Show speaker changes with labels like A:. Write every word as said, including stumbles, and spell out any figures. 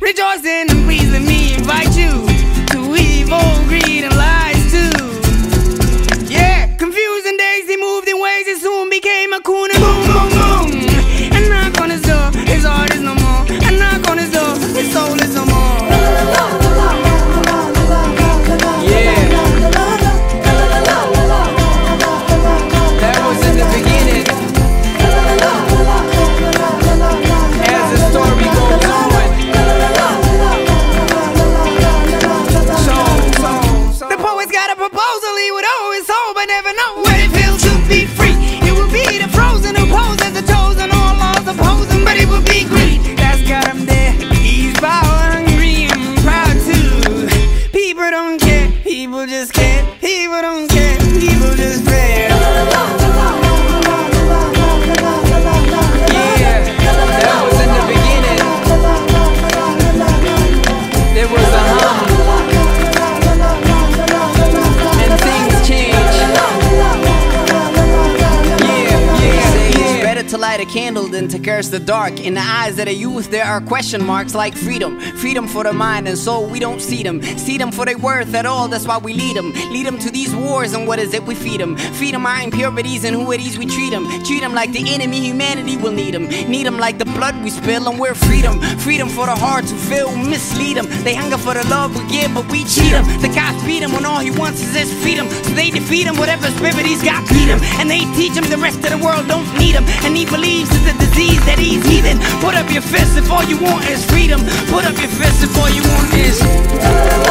A: Rejoicing and please let me invite you to evil, greed and lies too. Yeah, confusing days, he moved in ways, it soon became a coon and boom, boom, boom. And knock on his door, his heart is no more. And knock on his door, his soul is no more. Yeah, that was in the beginning. As the story goes on, so, so, so the poet's got a proposal he would always hold, but never know what it feels to be free. It would be the frozen who poses the chosen, all laws opposing, but it would be greed that's got him there. He's power hungry and proud too. People don't care, people just care. People don't care, people just fair. Yeah, that was in the beginning. There was a hum, and things change. Yeah, yeah, yeah. It's better to light a candle than to curse the dark. In the eyes of the youth there are question marks like freedom. Freedom for the mind and soul, we don't see them. See them for their worth at all, that's why we lead them. Lead them to these wars, and what is it we feed them? Feed them our impurities, and who it is we treat them. Treat them like the enemy, humanity will need them. Need them like the blood we spill, and we're freedom. Freedom for the heart to feel, mislead them. They hunger for the love we give, but we cheat them. The guys beat him when all he wants is his freedom. So they defeat him, whatever spirit he's got, beat him. And they teach him the rest of the world don't need him. And he believes it's a disease that he's heathen. Put up your fist if all you want is freedom. Put up your fist if all you want is